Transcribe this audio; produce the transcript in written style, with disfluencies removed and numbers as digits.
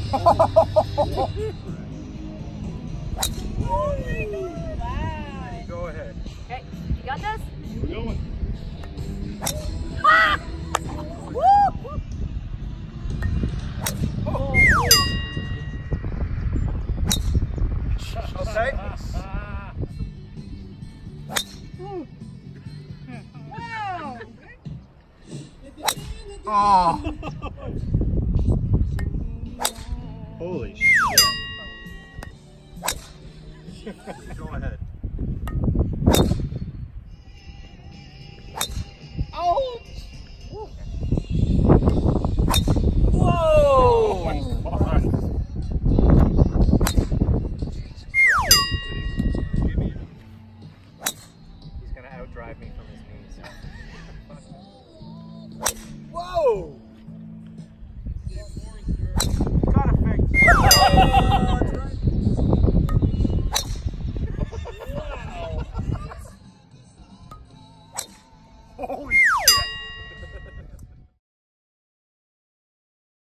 Oh my God! Wow. Go ahead. Okay, you got this? We're going. Ah! Woo! Oh. Okay. Wow! Oh. Holy shit. Go ahead. Ouch! Whoa! Oh my God. He's gonna outdrive me from his knees. Whoa! Gotta fix it. Wow! Holy